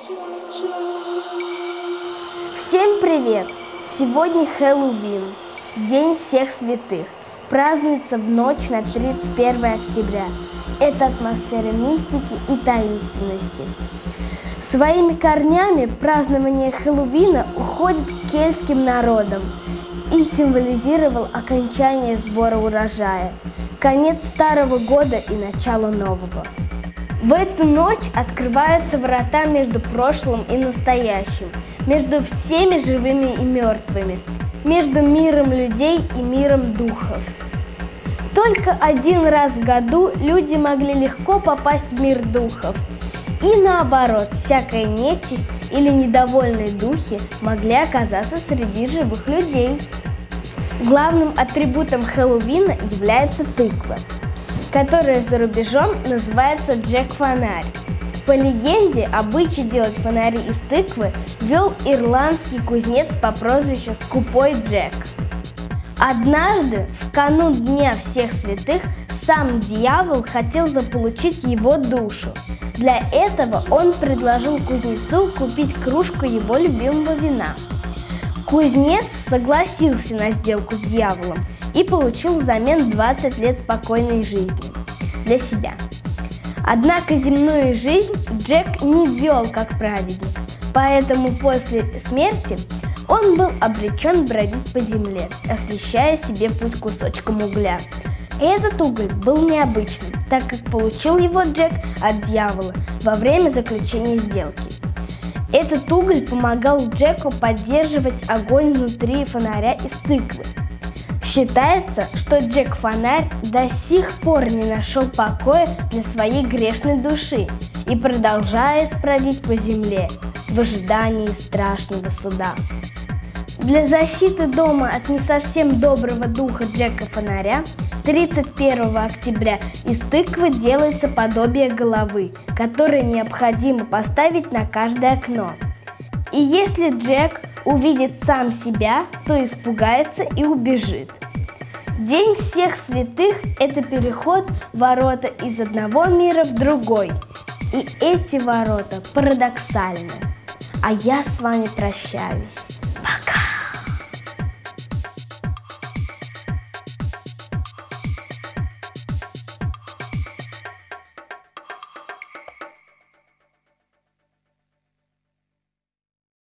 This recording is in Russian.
Всем привет! Сегодня Хэллоуин, День всех святых. Празднуется в ночь на 31 октября. Это атмосфера мистики и таинственности. Своими корнями празднование Хэллоуина уходит к кельтским народам и символизировал окончание сбора урожая, конец старого года и начало нового. В эту ночь открываются врата между прошлым и настоящим, между всеми живыми и мертвыми, между миром людей и миром духов. Только один раз в году люди могли легко попасть в мир духов, и наоборот, всякая нечисть или недовольные духи могли оказаться среди живых людей. Главным атрибутом Хэллоуина является тыква, которая за рубежом называется Джек-фонарь. По легенде, обычай делать фонари из тыквы вел ирландский кузнец по прозвищу Скупой Джек. Однажды, в канун Дня всех святых, сам дьявол хотел заполучить его душу. Для этого он предложил кузнецу купить кружку его любимого вина. Кузнец согласился на сделку с дьяволом и получил взамен 20 лет спокойной жизни для себя. Однако земную жизнь Джек не вел как праведник, поэтому после смерти он был обречен бродить по земле, освещая себе путь кусочком угля. Этот уголь был необычным, так как получил его Джек от дьявола во время заключения сделки. Этот уголь помогал Джеку поддерживать огонь внутри фонаря из тыквы. Считается, что Джек-фонарь до сих пор не нашел покоя для своей грешной души и продолжает бродить по земле в ожидании страшного суда. Для защиты дома от не совсем доброго духа Джека-фонаря 31 октября из тыквы делается подобие головы, которое необходимо поставить на каждое окно. И если Джек увидит сам себя, то испугается и убежит. День всех святых – это переход ворота из одного мира в другой. И эти ворота парадоксальны. А я с вами прощаюсь.